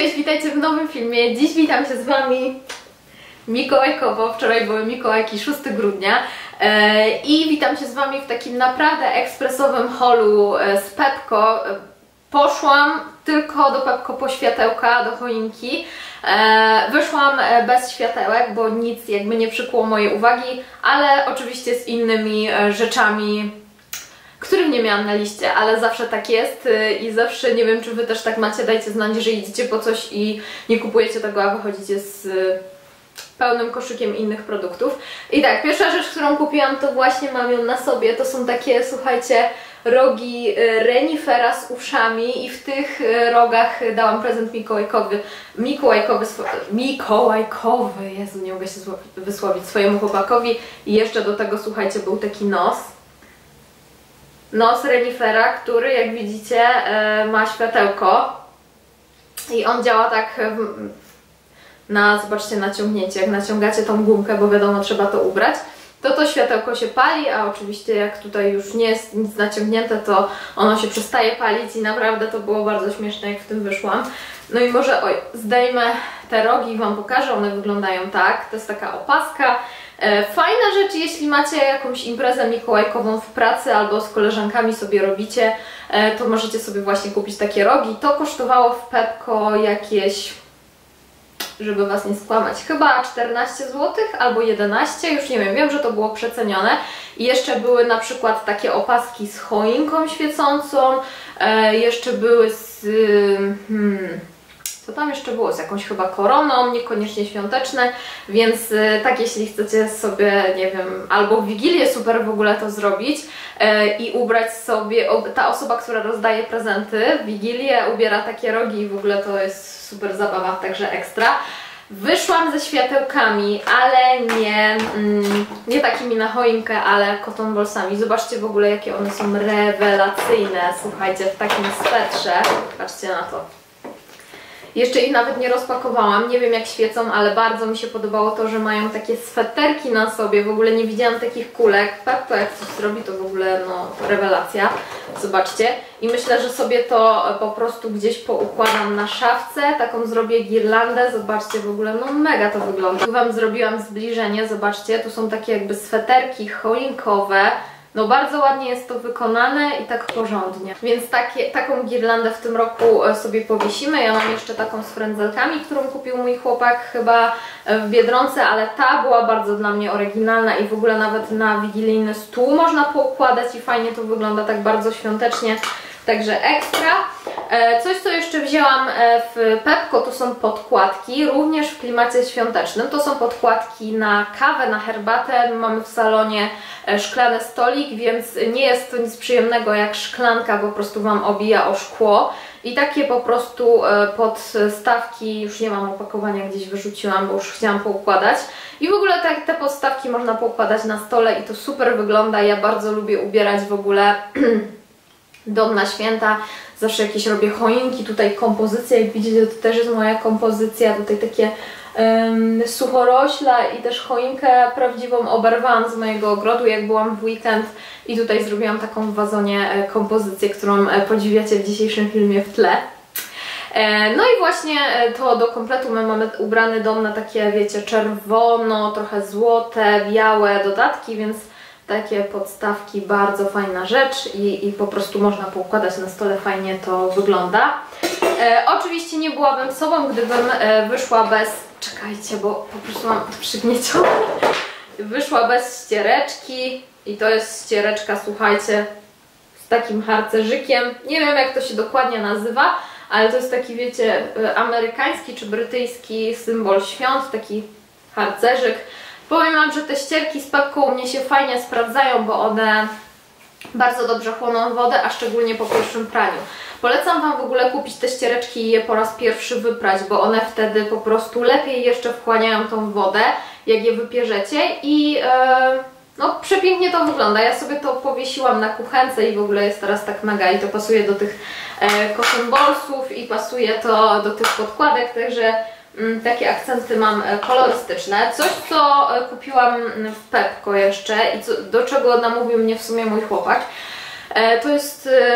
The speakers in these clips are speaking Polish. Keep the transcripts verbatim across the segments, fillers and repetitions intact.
Cześć, witajcie w nowym filmie. Dziś witam się z Wami mikołajkowo. Wczoraj były Mikołajki szóstego grudnia e, i witam się z Wami w takim naprawdę ekspresowym holu z Pepco. Poszłam tylko do Pepco po światełka, do choinki. E, wyszłam bez światełek, bo nic jakby nie przykuło mojej uwagi, ale oczywiście z innymi rzeczami, których nie miałam na liście, ale zawsze tak jest i zawsze, nie wiem czy Wy też tak macie, dajcie znać, że idziecie po coś i nie kupujecie tego, a wychodzicie z pełnym koszykiem innych produktów. I tak, pierwsza rzecz, którą kupiłam, to właśnie mam ją na sobie, to są takie, słuchajcie, rogi renifera z uszami i w tych rogach dałam prezent mikołajkowy, mikołajkowy, mikołajkowy, Jezu, nie mogę się wysłowić, swojemu chłopakowi i jeszcze do tego, słuchajcie, był taki nos. Nos renifera, który jak widzicie ma światełko i on działa tak na, zobaczcie, naciągnięcie, jak naciągacie tą gumkę, bo wiadomo, trzeba to ubrać, to to światełko się pali, a oczywiście jak tutaj już nie jest nic naciągnięte, to ono się przestaje palić i naprawdę to było bardzo śmieszne, jak w tym wyszłam. No i może, oj, zdejmę te rogi i Wam pokażę, one wyglądają tak, to jest taka opaska. Fajna rzecz, jeśli macie jakąś imprezę mikołajkową w pracy albo z koleżankami sobie robicie, to możecie sobie właśnie kupić takie rogi. To kosztowało w Pepco jakieś, żeby Was nie skłamać, chyba czternaście złotych albo jedenaście, już nie wiem, wiem, że to było przecenione. I jeszcze były na przykład takie opaski z choinką świecącą, jeszcze były z... Hmm, co tam jeszcze było? Z jakąś chyba koroną, niekoniecznie świąteczne, więc y, tak, jeśli chcecie sobie, nie wiem, albo w Wigilię super w ogóle to zrobić y, i ubrać sobie, o, ta osoba, która rozdaje prezenty w Wigilię ubiera takie rogi i w ogóle to jest super zabawa, także ekstra. Wyszłam ze światełkami, ale nie, mm, nie takimi na choinkę, ale cotton ballsami. Zobaczcie w ogóle, jakie one są rewelacyjne, słuchajcie, w takim swetrze, patrzcie na to. Jeszcze ich nawet nie rozpakowałam, nie wiem jak świecą, ale bardzo mi się podobało to, że mają takie sweterki na sobie, w ogóle nie widziałam takich kulek. Pepco jak coś zrobi, to w ogóle no rewelacja, zobaczcie. I myślę, że sobie to po prostu gdzieś poukładam na szafce, taką zrobię girlandę, zobaczcie w ogóle, no mega to wygląda. Tu Wam zrobiłam zbliżenie, zobaczcie, tu są takie jakby sweterki choinkowe. No bardzo ładnie jest to wykonane i tak porządnie. Więc takie, taką girlandę w tym roku sobie powiesimy. Ja mam jeszcze taką z frędzelkami, którą kupił mój chłopak chyba w Biedronce, ale ta była bardzo dla mnie oryginalna i w ogóle nawet na wigilijny stół można poukładać i fajnie to wygląda tak bardzo świątecznie. Także ekstra. Coś, co jeszcze wzięłam w Pepco, to są podkładki, również w klimacie świątecznym. To są podkładki na kawę, na herbatę. Mamy w salonie szklany stolik, więc nie jest to nic przyjemnego jak szklanka po prostu Wam obija o szkło. I takie po prostu podstawki, już nie mam opakowania, gdzieś wyrzuciłam, bo już chciałam poukładać. I w ogóle te, te podstawki można poukładać na stole i to super wygląda. Ja bardzo lubię ubierać w ogóle dom na święta, zawsze jakieś robię choinki, tutaj kompozycja, jak widzicie to też jest moja kompozycja, tutaj takie um, suchorośla i też choinkę prawdziwą oberwałam z mojego ogrodu, jak byłam w weekend i tutaj zrobiłam taką w wazonie kompozycję, którą podziwiacie w dzisiejszym filmie w tle. No i właśnie to do kompletu my mamy ubrany dom na takie, wiecie, czerwono, trochę złote, białe dodatki, więc takie podstawki, bardzo fajna rzecz i, i po prostu można poukładać na stole, fajnie to wygląda. E, oczywiście nie byłabym sobą, gdybym e, wyszła bez... Czekajcie, bo po prostu mam to przygniecione. Wyszła bez ściereczki i to jest ściereczka, słuchajcie, z takim harcerzykiem. Nie wiem jak to się dokładnie nazywa, ale to jest taki, wiecie, amerykański czy brytyjski symbol świąt, taki harcerzyk. Powiem Wam, że te ścierki z Pepco u mnie się fajnie sprawdzają, bo one bardzo dobrze chłoną wodę, a szczególnie po pierwszym praniu. Polecam Wam w ogóle kupić te ściereczki i je po raz pierwszy wyprać, bo one wtedy po prostu lepiej jeszcze wchłaniają tą wodę, jak je wypierzecie i yy, no przepięknie to wygląda. Ja sobie to powiesiłam na kuchence i w ogóle jest teraz tak mega i to pasuje do tych yy, cotton ballsów i pasuje to do tych podkładek, także takie akcenty mam kolorystyczne. Coś, co kupiłam w Pepco jeszcze i co, do czego namówił mnie w sumie mój chłopak, to jest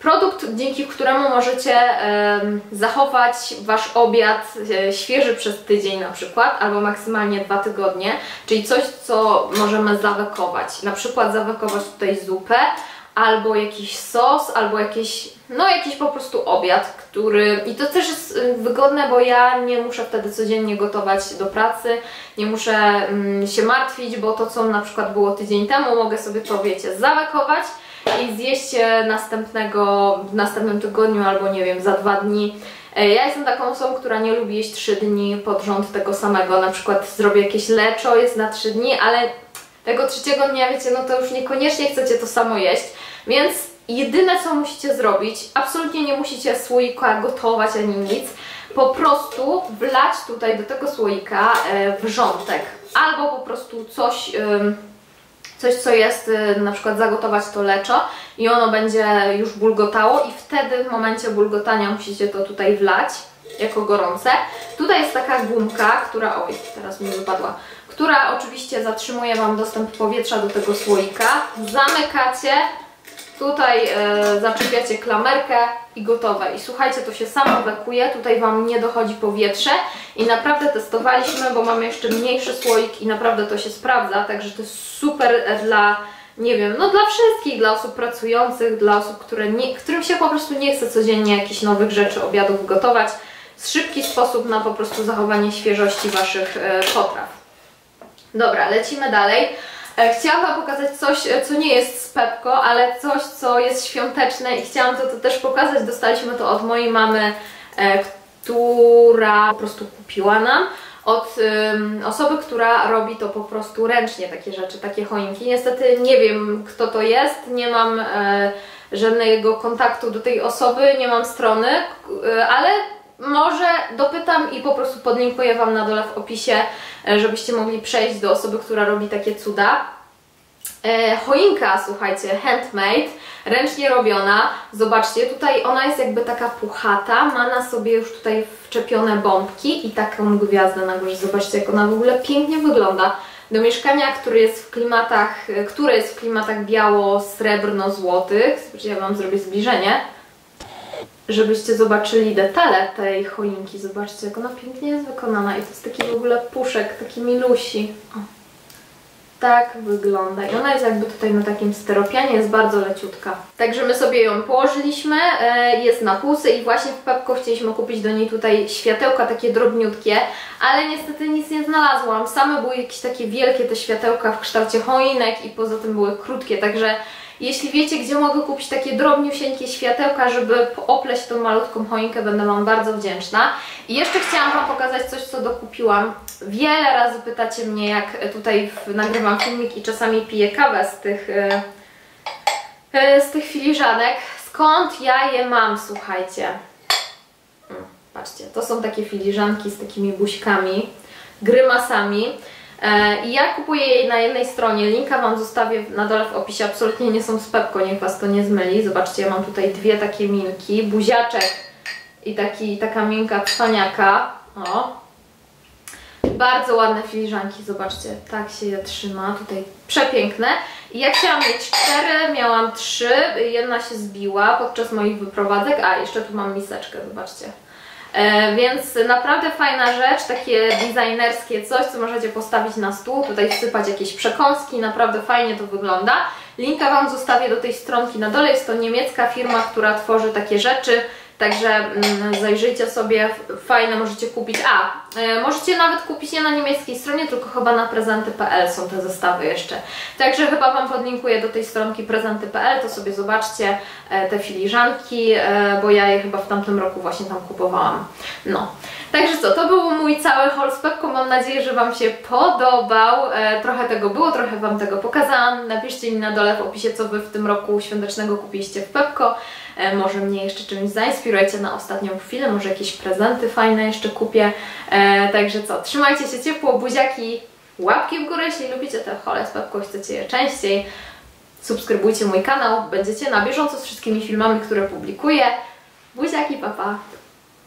Produkt, dzięki któremu możecie e, zachować Wasz obiad e, świeży przez tydzień na przykład, albo maksymalnie dwa tygodnie, czyli coś, co możemy zawekować. Na przykład zawekować tutaj zupę, albo jakiś sos, albo jakiś, no jakiś po prostu obiad, który... I to też jest wygodne, bo ja nie muszę wtedy codziennie gotować do pracy, nie muszę mm, się martwić, bo to, co na przykład było tydzień temu, mogę sobie to, wiecie, zawekować i zjeść następnego, w następnym tygodniu albo nie wiem, za dwa dni. Ja jestem taką osobą, która nie lubi jeść trzy dni pod rząd tego samego, na przykład zrobię jakieś leczo, jest na trzy dni, ale tego trzeciego dnia, wiecie, no to już niekoniecznie chcecie to samo jeść, więc jedyne, co musicie zrobić, absolutnie nie musicie słoika gotować ani nic, po prostu wlać tutaj do tego słoika wrzątek albo po prostu coś... Coś, co jest, na przykład zagotować to leczo i ono będzie już bulgotało i wtedy w momencie bulgotania musicie to tutaj wlać jako gorące. Tutaj jest taka gumka, która, oj, teraz mi wypadła, która oczywiście zatrzymuje Wam dostęp powietrza do tego słoika. Zamykacie, tutaj e, zaczepiacie klamerkę i gotowe. I słuchajcie, to się samo wekuje, tutaj Wam nie dochodzi powietrze i naprawdę testowaliśmy, bo mamy jeszcze mniejszy słoik i naprawdę to się sprawdza, także to jest super dla, nie wiem, no dla wszystkich, dla osób pracujących, dla osób, które nie, którym się po prostu nie chce codziennie jakichś nowych rzeczy, obiadów gotować. Szybki sposób na po prostu zachowanie świeżości Waszych e, potraw. Dobra, lecimy dalej. Chciałam Wam pokazać coś, co nie jest z Pepco, ale coś, co jest świąteczne i chciałam to, to też pokazać. Dostaliśmy to od mojej mamy, e, która po prostu kupiła nam. Od um, osoby, która robi to po prostu ręcznie, takie rzeczy, takie choinki. Niestety nie wiem, kto to jest, nie mam e, żadnego kontaktu do tej osoby, nie mam strony, e, ale może dopytam i po prostu podlinkuję Wam na dole w opisie, żebyście mogli przejść do osoby, która robi takie cuda. E, choinka, słuchajcie, handmade, ręcznie robiona. Zobaczcie, tutaj ona jest jakby taka puchata, ma na sobie już tutaj wczepione bombki i taką gwiazdę na górze. Zobaczcie, jak ona w ogóle pięknie wygląda. Do mieszkania, który jest w klimatach, które jest w klimatach biało-srebrno-złotych. Zobaczcie, ja Wam zrobię zbliżenie, żebyście zobaczyli detale tej choinki. Zobaczcie, jak ona pięknie jest wykonana i to jest taki w ogóle puszek, taki milusi. O. Tak wygląda i ona jest jakby tutaj na takim styropianie, jest bardzo leciutka. Także my sobie ją położyliśmy, jest na półce i właśnie w Pepco chcieliśmy kupić do niej tutaj światełka takie drobniutkie, ale niestety nic nie znalazłam. Same były jakieś takie wielkie te światełka w kształcie choinek i poza tym były krótkie, także jeśli wiecie, gdzie mogę kupić takie drobniusieńkie światełka, żeby opleść tą malutką choinkę, będę Wam bardzo wdzięczna. I jeszcze chciałam Wam pokazać coś, co dokupiłam. Wiele razy pytacie mnie, jak tutaj nagrywam filmik i czasami piję kawę z tych, z tych filiżanek. Skąd ja je mam, słuchajcie? Hmm, patrzcie, to są takie filiżanki z takimi buźkami, grymasami. I ja kupuję jej na jednej stronie, linka Wam zostawię na dole w opisie, absolutnie nie są z Pepco, niech Was to nie zmyli. Zobaczcie, ja mam tutaj dwie takie minki, buziaczek i taki, taka minka cwaniaka. O. Bardzo ładne filiżanki, zobaczcie, tak się je trzyma, tutaj przepiękne. I ja chciałam mieć cztery, miałam trzy, jedna się zbiła podczas moich wyprowadzek, a jeszcze tu mam miseczkę, zobaczcie. E, więc naprawdę fajna rzecz, takie designerskie coś, co możecie postawić na stół, tutaj wsypać jakieś przekąski, naprawdę fajnie to wygląda. Linka Wam zostawię do tej stronki na dole, jest to niemiecka firma, która tworzy takie rzeczy, także mm, zajrzyjcie sobie, fajne możecie kupić. A, e, możecie nawet kupić nie na niemieckiej stronie, tylko chyba na prezenty kropka p l są te zestawy jeszcze. Także chyba Wam podlinkuję do tej stronki prezenty kropka p l, to sobie zobaczcie e, te filiżanki, e, bo ja je chyba w tamtym roku właśnie tam kupowałam. No, także co, to był mój cały haul z Pepco, mam nadzieję, że Wam się podobał. E, trochę tego było, trochę Wam tego pokazałam. Napiszcie mi na dole w opisie, co Wy w tym roku świątecznego kupiliście w Pepco. E, może mnie jeszcze czymś zainspirujecie na ostatnią chwilę, może jakieś prezenty fajne jeszcze kupię. E, także co, trzymajcie się ciepło, buziaki, łapki w górę, jeśli lubicie te haule z Pepco, chcecie je częściej. Subskrybujcie mój kanał, będziecie na bieżąco z wszystkimi filmami, które publikuję. Buziaki, pa pa!